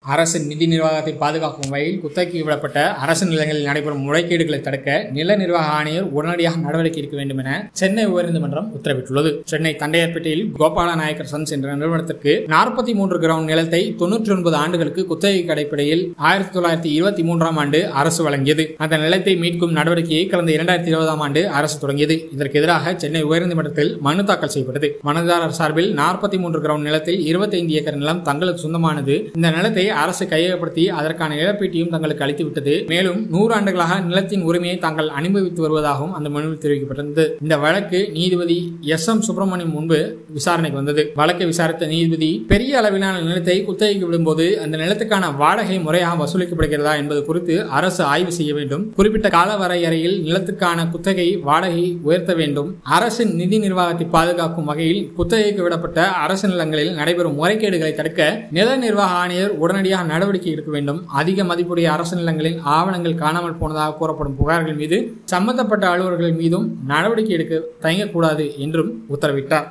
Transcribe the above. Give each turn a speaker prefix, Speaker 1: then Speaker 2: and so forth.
Speaker 1: அரசு நிதி நிர்வாகத்தை பாதுகாக்கும் வகையில் குத்தகைக்கு விடப்பட்ட அரசு நிலங்களில் நடைபெறும் முறைகேடுகளை தடுக்க நில நிர்வாக ஆணையர் உடனடியாக நடவடிக்கை எடுக்க வேண்டும் என சென்னை உயர்நீதிமன்றம் உத்தரவிட்டுள்ளது. சென்னை தண்டையார்பேட்டையில் கோபால நாயக்கர் சன்ஸ் என்ற நிறுவனத்திற்கு 43 கிரவுண்ட் நிலத்தை 99 ஆண்டுகளுக்கு குத்தகைக்கு அடிப்படையில் 1923ஆம் ஆண்டு அரசு வழங்கியது. அந்த நிலத்தை மீட்கும் நடவடிக்கையை கடந்த 2020ஆம் ஆண்டு அரசு தொடங்கியது. இதற்கு எதிராக சென்னை உயர்நீதிமன்றத்தில் மனு தாக்கல் செய்யப்பட்டது. மனுதாரர் சார்பில் 43 கிரவுண்ட் நிலத்தில் 25 ஏக்கர் நிலம் தங்களுக்கு சொந்தமானது. இந்த நிலத்தை அரசு கையகப்படுத்தி அதற்கான இழப்பீட்டையும் தங்களுக்கு அளித்துவிட்டது. மேலும் 100 ஆண்டுகளாக நிலத்தின் உரிமையை தாங்கள் அனுபவித்து வருவதாகவும் அந்த மனுவில் தெரிவிக்கப்பட்டிருந்தது. இந்த வழக்கு நீதிபதி எஸ்.எம். சுப்பிரமணியம் முன்பு விசாரணைக்கு வந்தது. வழக்கை விசாரித்த நீதிபதி பெரிய அளவிலான நிலத்தை குத்தகைக்கு விடும்போது அந்த நிலத்துக்கான வாடகை முறையாக வசூலிக்கப்படுகிறதா என்பது குறித்து அரசு ஆய்வு செய்ய வேண்டும். குறிப்பிட்ட கால வரையறையில் நிலத்துக்கான குத்தகை வாடகை உயர்த்த வேண்டும். அரசு நிதி நிர்வாகத்தை பாதுகாக்கும் வகையில் குத்தகைக்கு விடப்பட்ட அரசு நிலங்களில் நடைபெறும் முறைகேடுகளை தடுக்க நில நிர்வாக ஆணையர் உடனடியாக நடவடிக்கை எடுக்க வேண்டும். அதிக மதிப்புடைய அரசு நிலங்களில் ஆவணங்கள் காணாமல் போனதாக கூறப்படும் புகார்கள் மீது சம்பந்தப்பட்ட அலுவலர்கள் மீதும் நடவடிக்கை எடுக்க தயங்கக்கூடாது என்றும் உத்தரவிட்டார்.